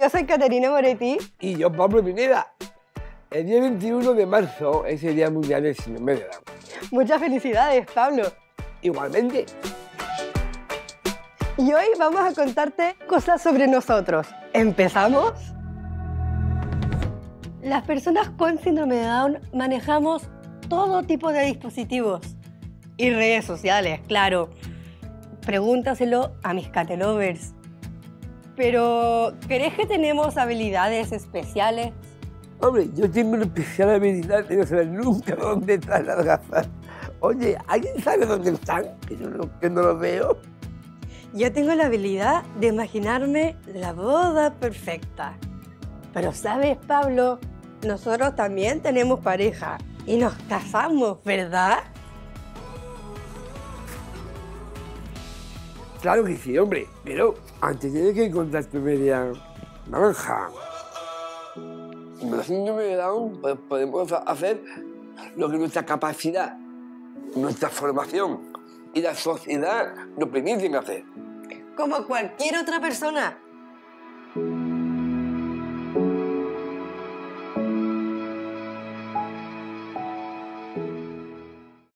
Yo soy Caterina Moretti. Y yo, Pablo Pineda. El día 21 de marzo es el Día Mundial del Síndrome de Down. Muchas felicidades, Pablo. Igualmente. Y hoy vamos a contarte cosas sobre nosotros. ¿Empezamos? Las personas con síndrome de Down manejamos todo tipo de dispositivos y redes sociales, claro. Pregúntaselo a mis catelovers. Pero, ¿crees que tenemos habilidades especiales? Hombre, yo tengo una especial habilidad de no saber nunca dónde están las gafas. Oye, ¿alguien sabe dónde están? Que no los veo. Yo tengo la habilidad de imaginarme la boda perfecta. Pero ¿sabes, Pablo? Nosotros también tenemos pareja y nos casamos, ¿verdad? Claro que sí, hombre. Pero antes tienes que contarte media naranja. Con el síndrome de Down pues, podemos hacer lo que nuestra capacidad, nuestra formación y la sociedad nos permiten hacer. Como cualquier otra persona.